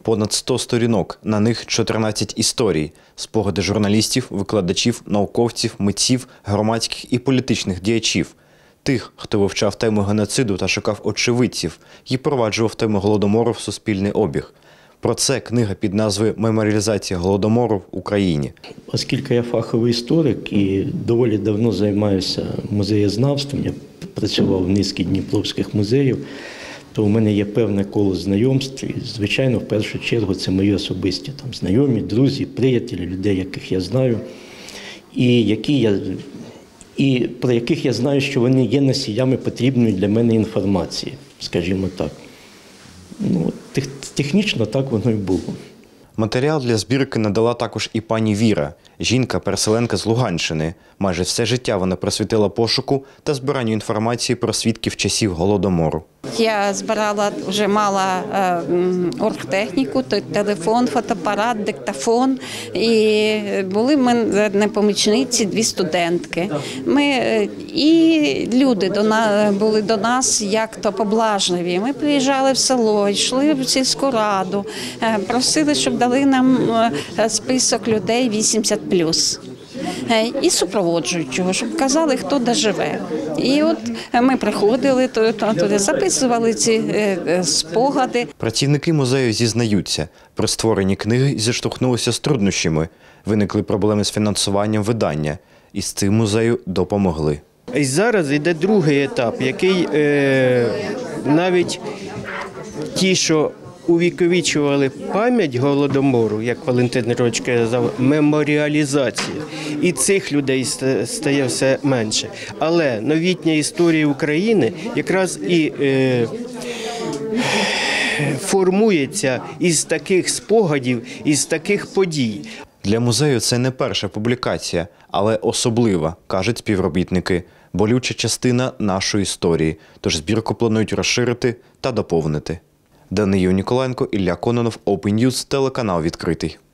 понад 100 сторінок, на них 14 історій, спогади журналістів, викладачів, науковців, митців, громадських і політичних діячів. Тих, хто вивчав тему геноциду та шукав очевидців і проваджував тему Голодомору в суспільний обіг. Про це книга під назвою «Меморіалізація Голодомору в Україні». Оскільки я фаховий історик і доволі давно займаюся музеєзнавством, я працював в низці дніпровських музеїв, то у мене є певне коло знайомств. І, звичайно, в першу чергу це мої особисті знайомі, друзі, приятелі, людей, яких я знаю, і про яких я знаю, що вони є носіями потрібної для мене інформації, скажімо так. Технічно так воно і було. Матеріал для збірки надала також і пані Віра, жінка-переселенка з Луганщини. Майже все життя вона присвятила пошуку та збиранню інформації про свідків часів Голодомору. Я збирала, вже мала оргтехніку, телефон, фотоапарат, диктофон. І були в мене помічниці, 2 студентки. І люди були до нас як-то поблажливі. Ми приїжджали в село, йшли в сільську раду, просили, щоб дали нам список людей 80+. І супроводжуючого, щоб казали, хто де живе. І от ми приходили, туди записували ці спогади. Працівники музею зізнаються, при створенні книги зіштовхнулися з труднощами. Виникли проблеми з фінансуванням видання. І з цим музею допомогли. І зараз йде другий етап, який навіть ті, що увіковічували пам'ять Голодомору, як Валентин Григорович казав, меморіалізація. І цих людей стає все менше. Але новітня історія України якраз і формується із таких спогадів, із таких подій. Для музею це не перша публікація, але особлива, кажуть співробітники. Болюча частина нашої історії, тож збірку планують розширити та доповнити. Даниїл Ніколаєнко, Ілля Кононов, Open News, телеканал «Відкритий».